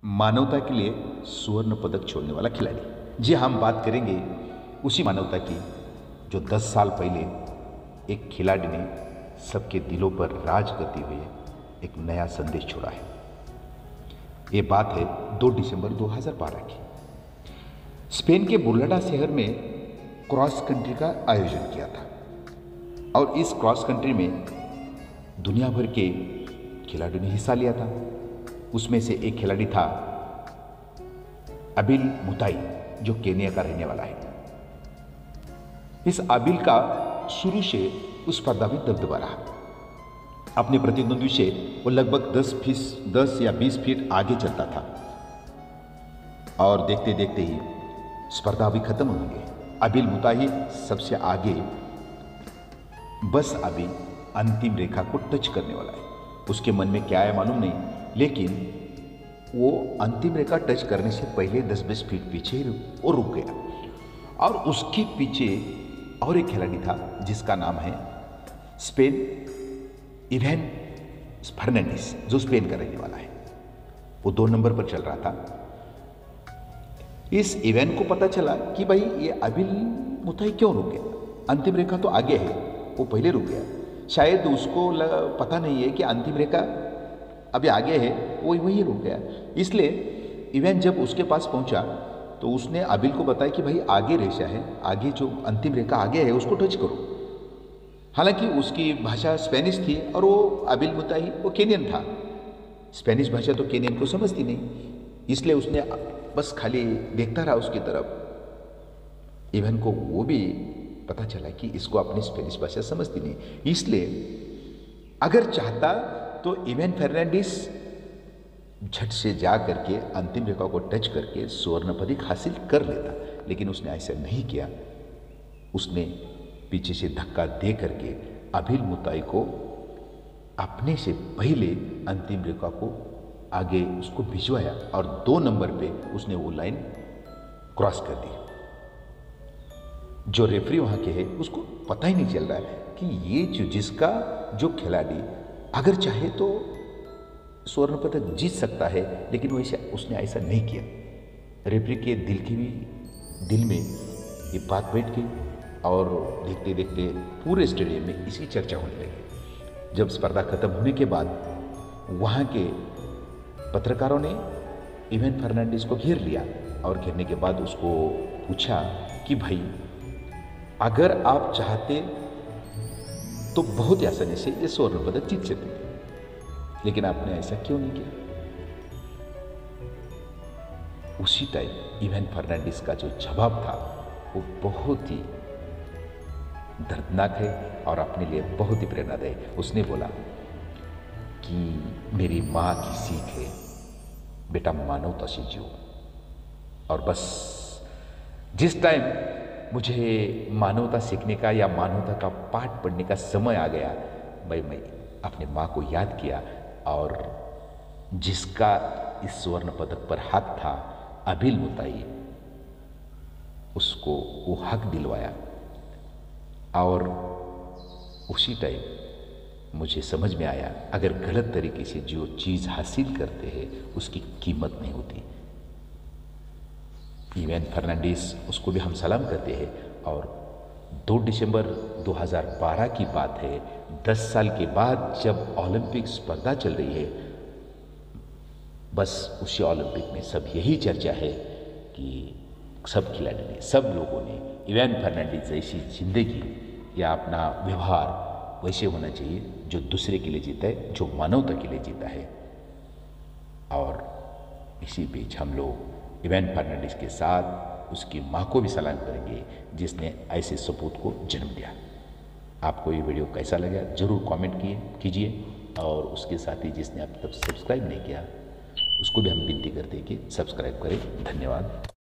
मानवता के लिए स्वर्ण पदक छोड़ने वाला खिलाड़ी। जी, हम बात करेंगे उसी मानवता की जो 10 साल पहले एक खिलाड़ी ने सबके दिलों पर राज करते हुए एक नया संदेश छोड़ा है। ये बात है 2 दिसंबर 2012 की। स्पेन के बुर्लडा शहर में क्रॉस कंट्री का आयोजन किया था और इस क्रॉस कंट्री में दुनिया भर के खिलाड़ियों ने हिस्सा लिया था। उसमें से एक खिलाड़ी था अबिल मुताई, जो केनिया का रहने वाला है। इस अबिल का शुरू से उस स्पर्धा में दबदबा रहा। अपने प्रतिद्वंदी से वो लगभग 10 या 20 फीट आगे चलता था और देखते देखते ही स्पर्धा भी खत्म हो गई। अबिल मुताई सबसे आगे, बस अभी अंतिम रेखा को टच करने वाला है। उसके मन में क्या है मालूम नहीं, लेकिन वो अंतिम रेखा टच करने से पहले 10-20 फीट पीछे वो रुक गया। और उसके पीछे और एक खिलाड़ी था जिसका नाम है स्पेन इवेन फर्नांडिस, जो स्पेन का रहने वाला है। वो 2 नंबर पर चल रहा था। इस इवेन को पता चला कि भाई ये अबिल मुताई क्यों रुक गया, अंतिम रेखा तो आगे है, वो पहले रुक गया। शायद उसको पता नहीं है कि अंतिम रेखा अभी आगे है, वो वही रुक गया। इसलिए इवेन जब उसके पास पहुंचा तो उसने अबिल को बताया कि भाई आगे रेखा है, आगे जो अंतिम रेखा आगे है उसको टच करो। हालांकि उसकी भाषा स्पेनिश थी और वो अबिल मुताई वो केनियन था। स्पेनिश भाषा तो केनियन को समझती नहीं, इसलिए उसने बस खाली देखता रहा उसकी तरफ। इवेन को वो भी पता चला कि इसको अपनी स्पेनिश भाषा समझती नहीं, इसलिए अगर चाहता तो इवेन फर्नांडिस झट से जा करके अंतिम रेखा को टच करके स्वर्ण पदक हासिल कर लेता, लेकिन उसने ऐसा नहीं किया। उसने पीछे से धक्का दे करके अबिल मुताई को अपने से पहले अंतिम रेखा को आगे उसको भिजवाया और 2 नंबर पे उसने वो लाइन क्रॉस कर दी। जो रेफरी वहां के है उसको पता ही नहीं चल रहा है कि ये जिसका जो खिलाड़ी अगर चाहे तो स्वर्ण पदक जीत सकता है, लेकिन वैसे उसने ऐसा नहीं किया। रेफरी के दिल में ये बात बैठ गई और देखते देखते पूरे स्टेडियम में इसी चर्चा होने लगी। जब स्पर्धा खत्म होने के बाद वहां के पत्रकारों ने इवेन फर्नांडिस को घेर लिया और घेरने के बाद उसको पूछा कि भाई अगर आप चाहते तो बहुत आसानी से ये स्वर्ण पदक जीत सकते थे, लेकिन आपने ऐसा क्यों नहीं किया। उसी टाइम इवेन फर्नांडिस का जो जवाब था वो बहुत ही दर्दनाक है और अपने लिए बहुत ही प्रेरणादायक। उसने बोला कि मेरी मां की सीख है, बेटा मानवता से जियो। और बस जिस टाइम मुझे मानवता सीखने का या मानवता का पाठ पढ़ने का समय आ गया, मैं अपने माँ को याद किया और जिसका इस स्वर्ण पदक पर हक था, अबिल मुताई, उसको वो हक दिलवाया। और उसी टाइम मुझे समझ में आया, अगर गलत तरीके से जो चीज़ हासिल करते हैं उसकी कीमत नहीं होती। इवेन फर्नांडिस, उसको भी हम सलाम करते हैं। और 2 दिसंबर 2012 की बात है, 10 साल के बाद जब ओलंपिक स्पर्धा चल रही है, बस उसी ओलंपिक में सब यही चर्चा है कि सब खिलाड़ियों ने, सब लोगों ने इवेन फर्नांडिस जैसी जिंदगी या अपना व्यवहार वैसे होना चाहिए जो दूसरे के लिए जीता है, जो मानवता के लिए जीता है। और इसी बीच हम लोग इवेन फर्नांडिस के साथ उसकी माँ को भी सलाम करेंगे जिसने ऐसे सपूत को जन्म दिया। आपको ये वीडियो कैसा लगा जरूर कमेंट कीजिए और उसके साथ ही जिसने अब तक सब्सक्राइब नहीं किया उसको भी हम विनती करते हैं कि सब्सक्राइब करें। धन्यवाद।